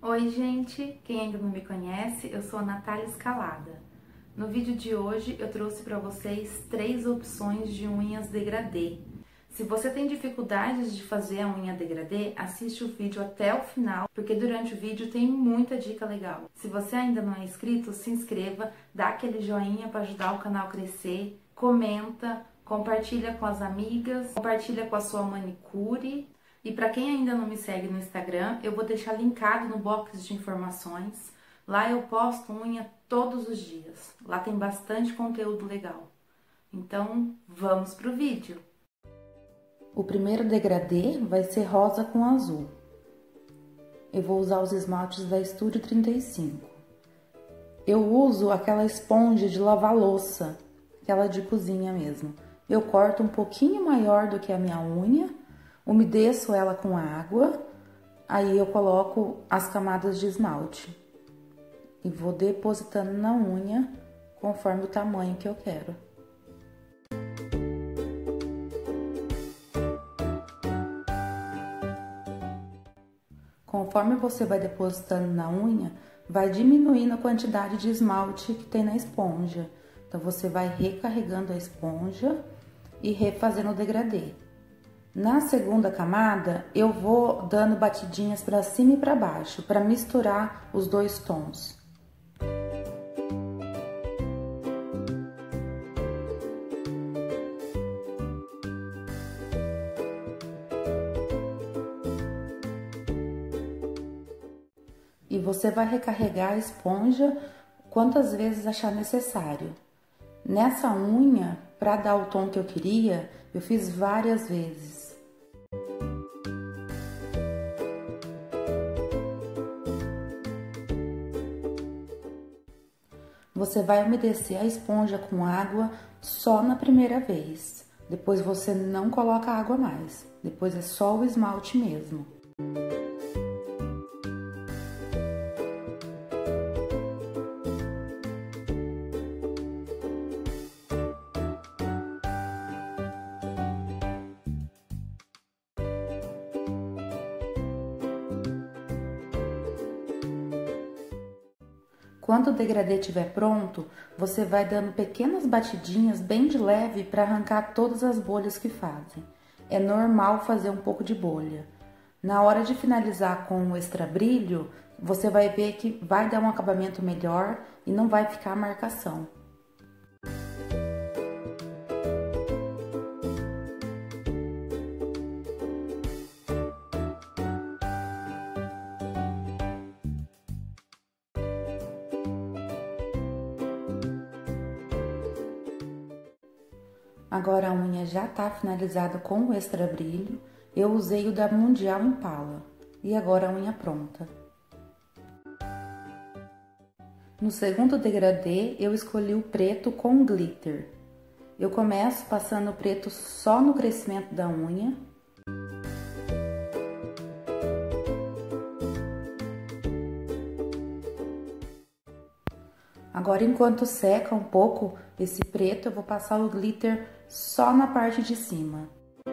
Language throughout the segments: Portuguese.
Oi gente, quem ainda não me conhece, eu sou a Natália Escalada. No vídeo de hoje eu trouxe para vocês 3 opções de unhas degradê. Se você tem dificuldades de fazer a unha degradê, assiste o vídeo até o final, porque durante o vídeo tem muita dica legal. Se você ainda não é inscrito, se inscreva, dá aquele joinha para ajudar o canal a crescer, comenta, compartilha com as amigas, compartilha com a sua manicure. E para quem ainda não me segue no Instagram, eu vou deixar linkado no box de informações. Lá eu posto unha todos os dias. Lá tem bastante conteúdo legal. Então, vamos pro vídeo. O primeiro degradê vai ser rosa com azul. Eu vou usar os esmaltes da Estúdio 35. Eu uso aquela esponja de lavar louça, aquela de cozinha mesmo. Eu corto um pouquinho maior do que a minha unha, umedeço ela com água, aí eu coloco as camadas de esmalte e vou depositando na unha conforme o tamanho que eu quero. Conforme você vai depositando na unha, vai diminuindo a quantidade de esmalte que tem na esponja. Então você vai recarregando a esponja e refazendo o degradê. Na segunda camada, eu vou dando batidinhas para cima e para baixo, para misturar os dois tons. E você vai recarregar a esponja quantas vezes achar necessário. Nessa unha, para dar o tom que eu queria, eu fiz várias vezes. Você vai umedecer a esponja com água só na primeira vez. Depois você não coloca água mais. Depois é só o esmalte mesmo. Quando o degradê estiver pronto, você vai dando pequenas batidinhas bem de leve para arrancar todas as bolhas que fazem. É normal fazer um pouco de bolha. Na hora de finalizar com o extra brilho, você vai ver que vai dar um acabamento melhor e não vai ficar marcação. Agora a unha já está finalizada com o extra brilho, eu usei o da Mundial Impala e agora a unha pronta. No segundo degradê eu escolhi o preto com glitter. Eu começo passando o preto só no crescimento da unha. Agora, enquanto seca um pouco esse preto, eu vou passar o glitter só na parte de cima.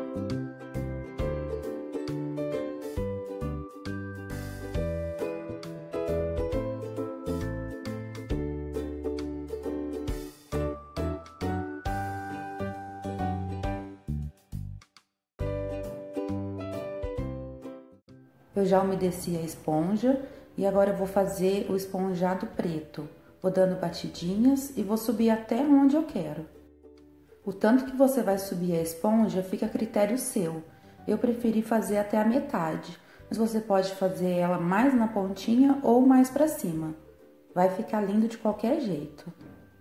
Eu já umedeci a esponja e agora eu vou fazer o esponjado preto. Vou dando batidinhas e vou subir até onde eu quero. O tanto que você vai subir a esponja fica a critério seu. Eu preferi fazer até a metade, mas você pode fazer ela mais na pontinha ou mais para cima. Vai ficar lindo de qualquer jeito.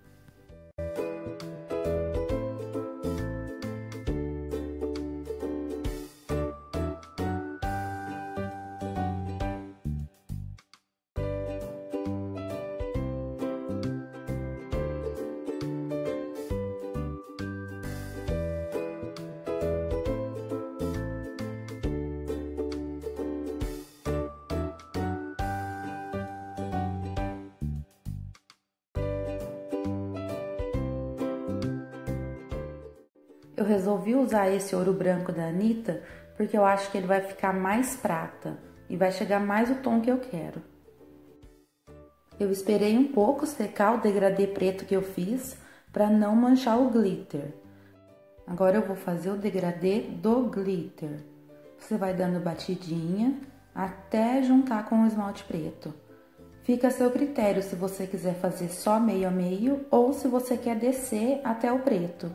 Eu resolvi usar esse ouro branco da Anitta porque eu acho que ele vai ficar mais prata e vai chegar mais o tom que eu quero. Eu esperei um pouco secar o degradê preto que eu fiz para não manchar o glitter. Agora eu vou fazer o degradê do glitter. Você vai dando batidinha até juntar com o esmalte preto. Fica a seu critério se você quiser fazer só meio a meio ou se você quer descer até o preto.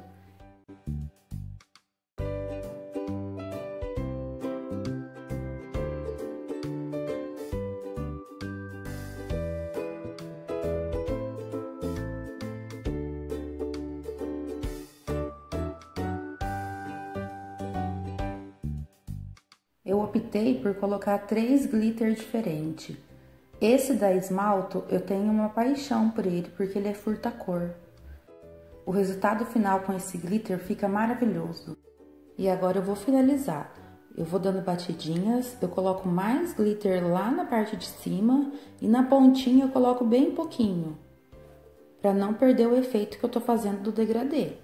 Eu optei por colocar 3 glitter diferentes. Esse da esmalto, eu tenho uma paixão por ele, porque ele é furta-cor. O resultado final com esse glitter fica maravilhoso. E agora eu vou finalizar. Eu vou dando batidinhas, eu coloco mais glitter lá na parte de cima e na pontinha eu coloco bem pouquinho, para não perder o efeito que eu tô fazendo do degradê.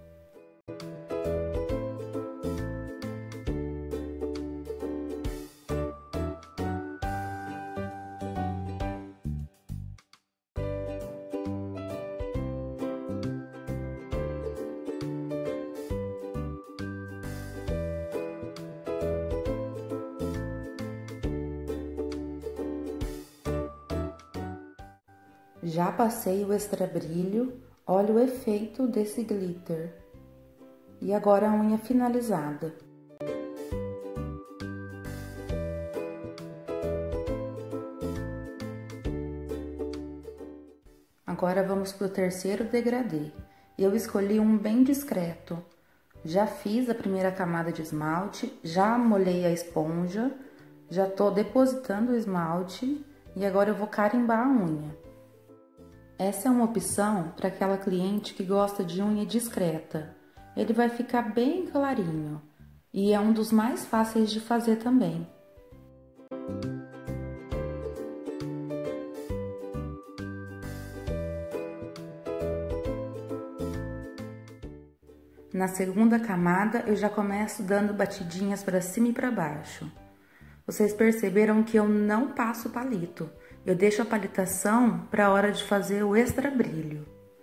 Já passei o extra brilho, olha o efeito desse glitter. E agora a unha finalizada. Agora vamos para o terceiro degradê. Eu escolhi um bem discreto. Já fiz a primeira camada de esmalte, já molhei a esponja, já tô depositando o esmalte e agora eu vou carimbar a unha. Essa é uma opção para aquela cliente que gosta de unha discreta. Ele vai ficar bem clarinho e é um dos mais fáceis de fazer também. Na segunda camada, eu já começo dando batidinhas para cima e para baixo. Vocês perceberam que eu não passo palito. Eu deixo a palitação para a hora de fazer o extra brilho.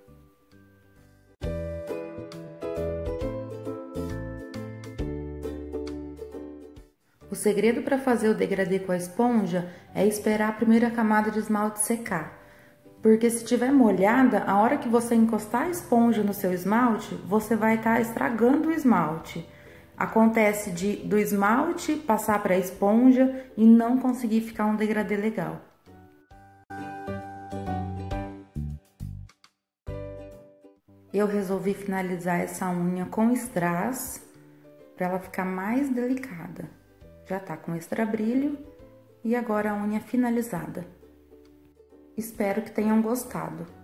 O segredo para fazer o degradê com a esponja é esperar a primeira camada de esmalte secar. Porque se estiver molhada, a hora que você encostar a esponja no seu esmalte, você vai estar estragando o esmalte. Acontece do esmalte passar para a esponja e não conseguir ficar um degradê legal. Eu resolvi finalizar essa unha com strass para ela ficar mais delicada. Já tá com extra brilho e agora a unha finalizada. Espero que tenham gostado.